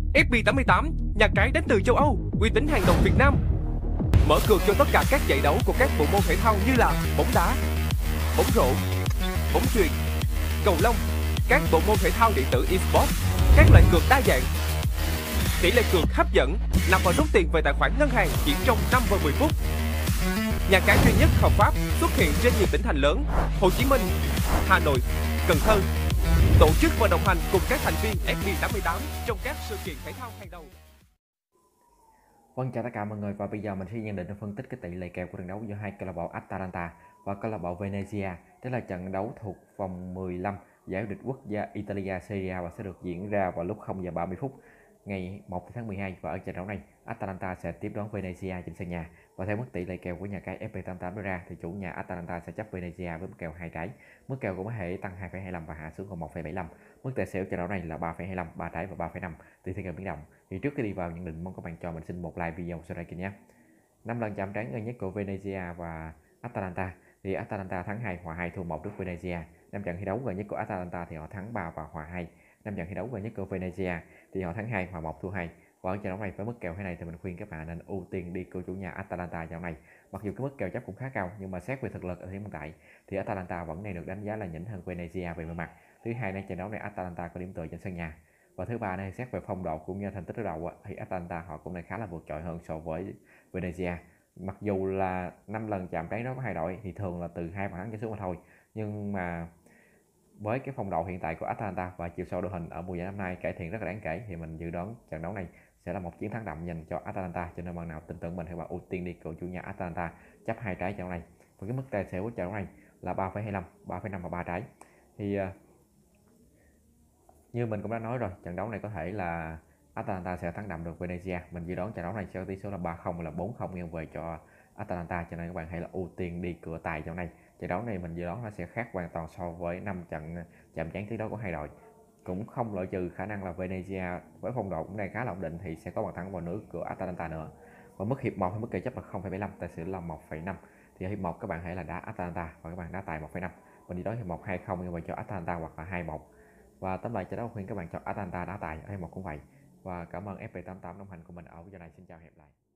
FB88, nhà cái đến từ châu Âu, uy tín hàng đầu Việt Nam. Mở cược cho tất cả các giải đấu của các bộ môn thể thao như là bóng đá, bóng rổ, bóng chuyền, cầu lông, các bộ môn thể thao điện tử eSports, các loại cược đa dạng. Tỷ lệ cược hấp dẫn, nạp và rút tiền về tài khoản ngân hàng chỉ trong 5 và 10 phút. Nhà cái duy nhất hợp pháp xuất hiện trên nhiều tỉnh thành lớn: Hồ Chí Minh, Hà Nội, Cần Thơ. Tổ chức và đồng hành cùng các thành viên FB88 trong các sự kiện thể thao hàng đầu. Vâng, chào tất cả mọi người, và bây giờ mình sẽ nhận định và phân tích cái tỷ lệ kèo của trận đấu giữa hai câu lạc bộ Atalanta và câu lạc bộ Venezia. Đây là trận đấu thuộc vòng 15 giải vô địch quốc gia Italia Serie A và sẽ được diễn ra vào lúc 0 giờ 30 phút ngày 1 tháng 12. Và ở trận đấu này, Atalanta sẽ tiếp đón Venezia trên sân nhà. Và theo mức tỷ lệ kèo của nhà cái FB88 đưa ra thì chủ nhà Atalanta sẽ chấp Venezia với mức kèo 2 trái. Mức kèo cũng có thể tăng 2,25 và hạ xuống còn 1,75. Mức tài xỉu trận đấu này là 3,25, 3 trái và 3,5 tùy theo kèo biến động. Thì trước khi đi vào nhận định, mong các bạn cho mình xin một like video sau đây kênh nhé. 5 lần chạm trán gần nhất của Venezia và Atalanta thì Atalanta thắng 2, hòa 2, thua 1 trước Venezia. 5 trận thi đấu gần nhất của Atalanta thì họ thắng 3 và hòa 2. 5 trận thi đấu gần nhất của Venezia thì họ thắng 2, hòa 1, thua 2. Và ở trận đấu này với mức kèo thế này thì mình khuyên các bạn nên ưu tiên đi của chủ nhà Atalanta trận này. Mặc dù cái mức kèo chấp cũng khá cao, nhưng mà xét về thực lực ở hiện tại thì Atalanta vẫn đang được đánh giá là nhỉnh hơn Venezia về mọi mặt. Thứ hai,ในtrận đấu này Atalanta có điểm tựa trên sân nhà. Và thứ ba, này xét về phong độ cũng như thành tích đối đầu thì Atalanta họ cũng đang khá là vượt trội hơn so với Venezia. Mặc dù là 5 lần chạm trán đó có hai đội thì thường là từ 2 bàn thắng trở xuống mà thôi, nhưng mà với cái phong độ hiện tại của Atalanta và chiều sâu đội hình ở mùa giải năm nay cải thiện rất là đáng kể thì mình dự đoán trận đấu này sẽ là một chiến thắng đậm dành cho Atalanta, cho nên bạn nào tin tưởng mình thì bạn ưu tiên đi cầu chủ nhà Atalanta chấp 2 trái trận đấu này. Và cái mức tài xỉu của trận đấu này là 3,25, 3,5 và 3 trái. Thì như mình cũng đã nói rồi, trận đấu này có thể là Atalanta sẽ thắng đậm được Venezia. Mình dự đoán trận đấu này sẽ có tỷ số là 3-0 là 4-0 nghiêng về cho Atalanta, cho nên các bạn hãy là ưu tiên đi cửa tài trong này. Trận đấu này mình dự đoán nó sẽ khác hoàn toàn so với 5 trận chạm trán trước đó của hai đội. Cũng không loại trừ khả năng là Venezia với phong độ cũng đang khá là ổn định thì sẽ có bàn thắng vào nửa của Atalanta nữa. Và mức hiệp 1 hay mức kèo chấp là 0,75, tài xỉu là 1,5. Thì hiệp 1 các bạn hãy là đá Atalanta và các bạn đá tài 1,5. Mình dự đoán hiệp 1 2-0 nghiêng về cho Atalanta hoặc là 2-1. Và tóm lại trận đấu khuyên các bạn chọn Atalanta đá tài, hay một cũng vậy. Và cảm ơn FB88 đồng hành cùng mình ở video này. Xin chào, hẹn gặp lại.